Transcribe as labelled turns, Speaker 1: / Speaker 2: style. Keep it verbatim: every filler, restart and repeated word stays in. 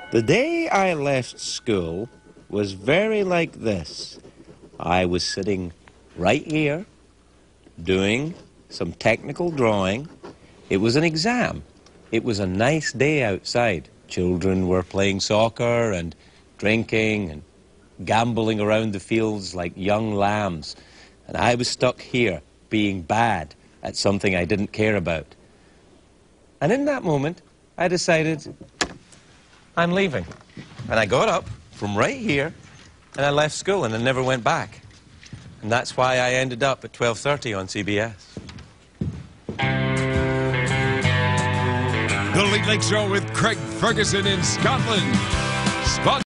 Speaker 1: The day I left school was very like this. I was sitting right here doing some technical drawing. It was an exam. It was a nice day outside. Children were playing soccer and drinking and gambling around the fields like young lambs. And I was stuck here being bad at something I didn't care about. And in that moment, I decided I'm leaving. And I got up from right here and I left school and I never went back. And that's why I ended up at twelve thirty on C B S.
Speaker 2: The Late Late Show with Craig Ferguson in Scotland. Spot